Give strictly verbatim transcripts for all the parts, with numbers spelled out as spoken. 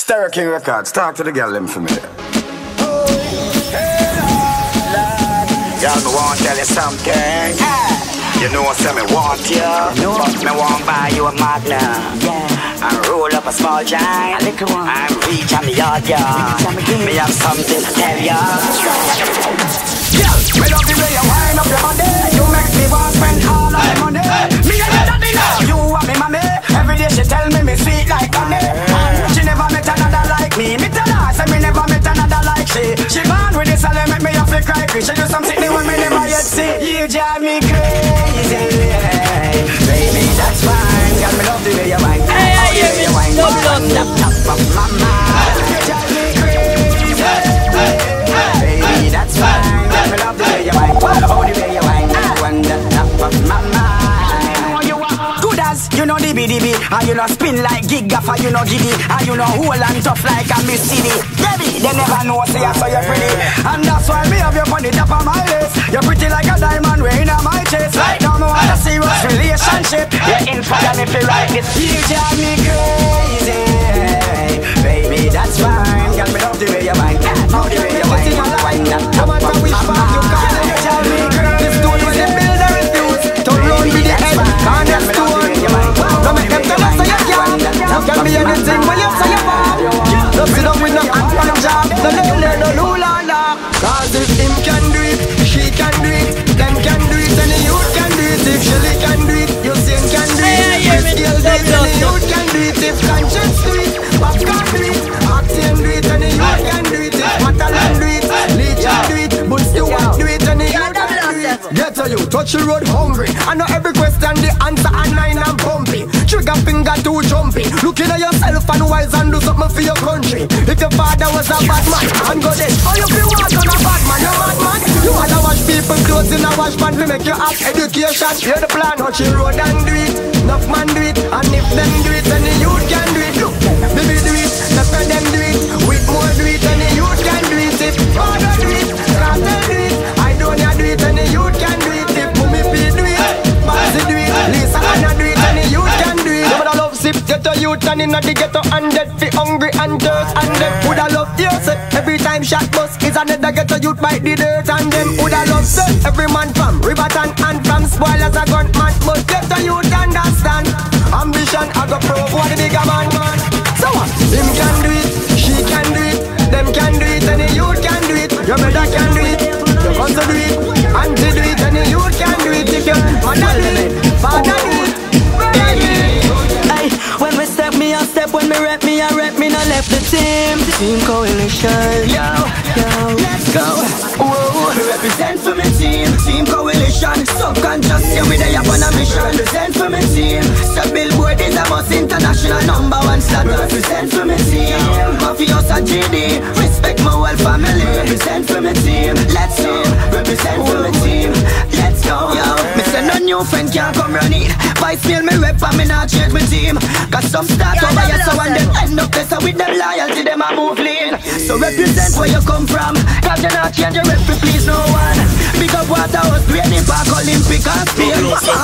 Stereo King Records, talk to the girl them for me. Oh, hey, Lord. Y'all me want to tell you something. Ah. You know what me want you, no. But me want buy you a Magnum. Yeah. And roll up a small giant. A little one. I'm reach on the yard, yeah. Me have something to tell ya. Girl, me love the way you wind up your body. You make me want spend all of my money. Me and your daddy now. You want me mommy. Every day she tell me me sweet like honey. And she never met another like me. Me tell her say me never met another like she. She gone with this and make me have to cry. She do something new when me never yet see. You drive me crazy, baby. That's fine. Girl, me love the way you whine. Hey, hey, hey, you whine. Top, top, top of my mind. You drive me crazy, baby. That's fine. Girl, me love the way you whine. Oh, the way you whine. On the top of my mind. You know the B D B, and you know spin like gig gaffer, you know giddy, and you know hold and tough like a Miss City. Baby, they never know say I saw you pretty, and that's why me have you on the top of my list. You're pretty like a diamond weighing on my chest. Right now me want a serious relationship. You're in for them if you like this. You drive me crazy, baby, that's fine. Girl, me love the way you whine, love the way you whine, you whine that top of my mind. You drive me crazy. This dude when they build a refuse, don't run with the head, can't just do it. Don't make them tell us so you can. You can be anything when you say you want. Don't sit down with no hand on job. Don't let them no lula la. Cause if him can do it, she can do it, them can do it, and the youth can do it. If Shelly can do it, Yusin can do it, Chris Gill do it, and the youth can do it. If Conscience do it, Bob can do it, Axiom do it, and the youth can do it. If Matalan do it, Leach can do it, but Stewart do it, and the youth can do it. Get to you, touch the road hungry. I know every question the answer and nine and bumpy. Trigger finger too jumpy. Looking at yourself and wise and do something for your country. If your father was a bad man and go this, oh you feel what on a bad man, you mad man. You wanna wash people clothes in a wash pan to make you have education. Hear the plan, touch the road and do it. Enough man do it, and if them do it, then the youth can do it. Look, baby do it, let them do it. With more do it, and the youth can do it. If father do it, Cartel do it, I don't do it, and the youth can do it. If Mummy P do it, Bazzi do it, Lisa Anna do it, and the youth can do it. Nobody love sip, get a youth and inna the ghetto and dead fi hungry and thirst and them woulda love yourself. Every time shot bus is another ghetto youth bite the dirt and them woulda love them. Every man from Riverton and from spoilers a gunman, but get a youth understand. Ambition I go prove what the bigger man. So what? Him can do it, she can do it, them can do it, and the youth can do it. Your brother can do it, your cousin do it, auntie do it, and the youth can do it. If your mother do it, father do it. Hey, when we step me a step, when me rep me a rep, me no left the team. Team coalition, yo, yo, let's go. Whoa, represent for me team, team coalition. Subconscious, yeah, we there up on a mission. Represent for me team. So Billboard is a most international number one slot. Represent for me team. Mafiosa G D, respect my whole family. Represent for me team. Let's go. Represent for me team. Let's go, yo. Me say no new friend can't come run it. Vice mail me rep and me not change my team. Cause some start over here so and them end up there. So with them loyalty them a move lean. So represent where you come from. Cause you not change your rep to please no one. Big up Waterhouse, Training Park, Olympic and Spain.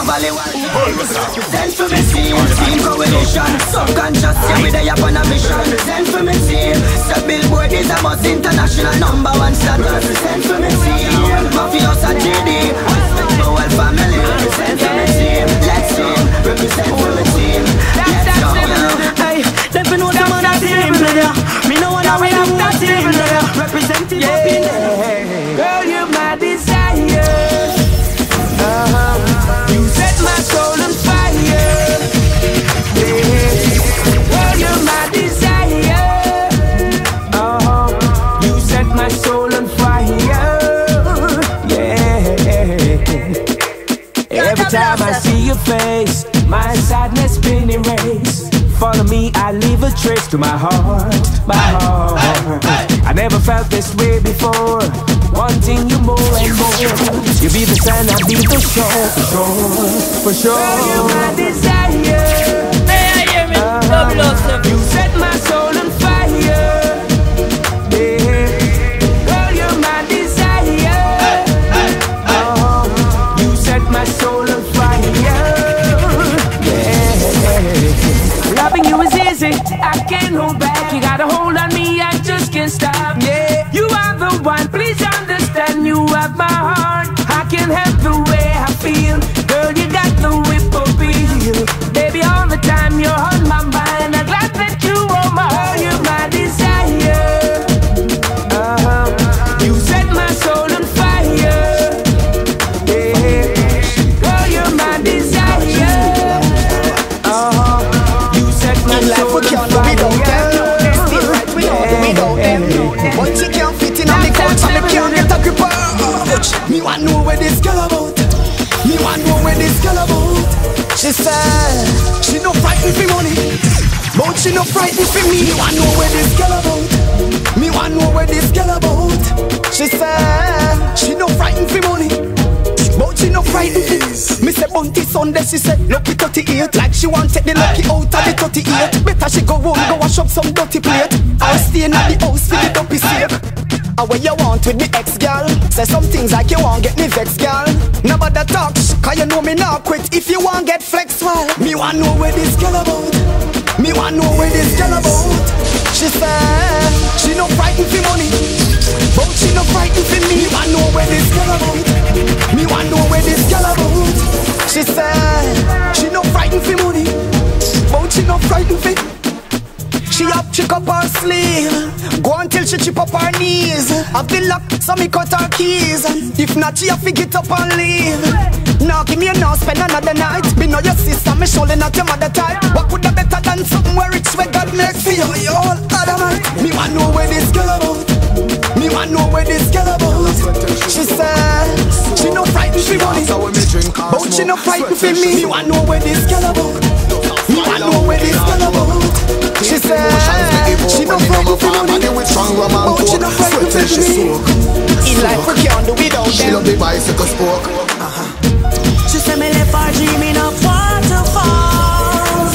Represent for me team. Team coalition. Subconscious, yeah, we there up on a mission. Represent for me team. So Billboard is a most international number one slot. Represent for me team. Mafiosa G D, respect my whole family. Represent for me team. Let's go. Represent for me team. Let's go. Hey, let me know some of that team player. Me know what I will have that team player. Representing up in there. Girl, you're my desire. Uh-huh. You set my soul on fire. Yeah. Girl, you're my desire. Uh-huh. You set my soul on fire. Yeah. Every time I see your face, my sadness been erased. Follow me, I leave a trace to my heart, my heart. I never felt this way before, wanting you more and more. You be the sun, I'll be the shore, for sure, for sure. Girl, you're my desire. Hey, I hear me, double O seven. You set my soul on fire. Yeah. Girl, you're my desire. Oh, you set my soul on fire. Yeah. Loving you is easy, I can't hold back. like you got a hold on me, I just can't stop. Yeah, you are the one, please understand. You have my heart, I can't help the way I feel. Girl, you got the whip appeal. Baby, all the time you're on my mind. I'm glad that you are my heart, you're my desire. Uh-huh. You set my soul on fire. Yeah, girl, you're my desire. Uh-huh. You set my soul on fire. Still right without them, without them. But she can't fit in on the couch and me can't get a grip on. Me want know where this girl about. Me want know where this girl about. She said she no frightened for money, but she no frightened for me. Me want know where this girl about. Me want know where this girl about. She said she no frightened for money, but she no frightened for me. Me say Bunty Sunday, she said lucky thirty-eight. Like she want take the lucky out of the thirty-eight. Better she go home, go wash up some dirty plate. I'll stay in the house for the dopey sake. And what you want with the ex-girl? Say some things like you want get me vex, girl. Nobody talk, cause you know me not quit. If you want get flex, well, me want know where this girl about. Me want know where this girl about. She said she no frightened for money, but she no frightened for me. Me want know where this girl about. Me want know where this girl about. She said she no frightened for money, but she no frightened for. She up, chick up her sleeve. Go until she chip up her knees. Have the lock, so me cut her keys. If not, she have to get up and leave. Now give me a now, spend another night. Be know your sister, me surely not your mother type. What could have better than something where it's where God makes for you? You all adamant. Me want know where this girl about. Me want know where this girl about. She said she no frightened for money, but she no frightened for me. Me want know where this girl about. Me want know where this girl about. She said she no frightened for money, but she no frightened for me. In life we can't do without them. She love the bicycle spoke. She said me left her dreaming of waterfalls,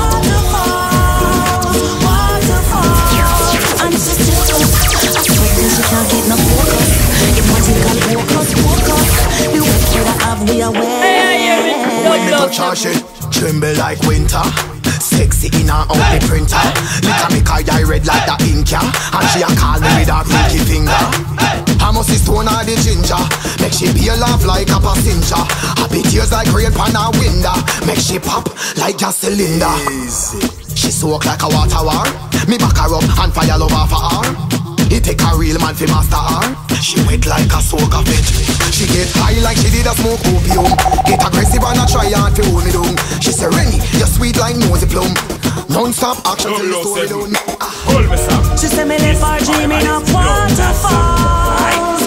waterfalls, waterfalls. And she still up. I swear till she can't get no focus. It magical focus, focus. The way that I have we are wet. When me touch her, she tremble like winter. Sexy in her out the printer. Little me car I red like the Inca. And she a call me with her pinky finger. I must see stone her the ginger. Make she peel off like a passenger. Happy tears like rain pan her window. Make she pop like a cylinder. She soak like a water war. Me back her up and fire love off her. He take a real man fi master her. She wet like a soak of it. She get high like she did a smoke opium. Get aggressive and a try hard to hold me down. She say Rennie, you're sweet like nosy plum. Non-stop action till the story done. She say me left her dreaming of waterfalls,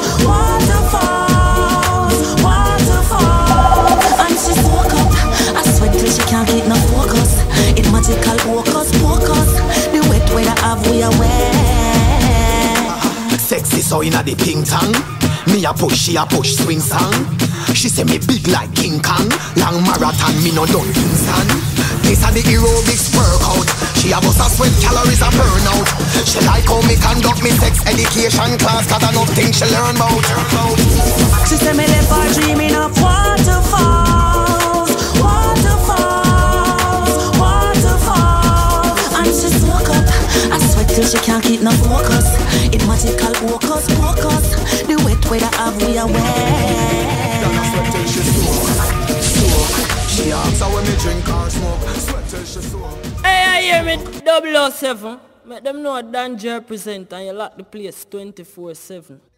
waterfalls, waterfalls. And she woke up. I sweat till she can't get no focus. It magical focus, focus. The wet weather have we aware. Sexy so inna the pink tongue. Me a push, she a push swing song. She say me big like King Kong. Long marathon, me no done Kingston. This a the aerobics workout. She a bust a sweat, calories a burn out. She like how me conduct me sex education class. Cause I don't think she learn about. She say me left her dreaming of waterfalls, waterfalls, waterfalls. And she woke up. I sweat till she can't keep no focus. It magical focus, focus. The wet weather have we aware. She asks how when me drink or smoke. Sweat till she soak. Hey, I hear me double oh seven. Make them know a danger present and you lock the place twenty-four seven.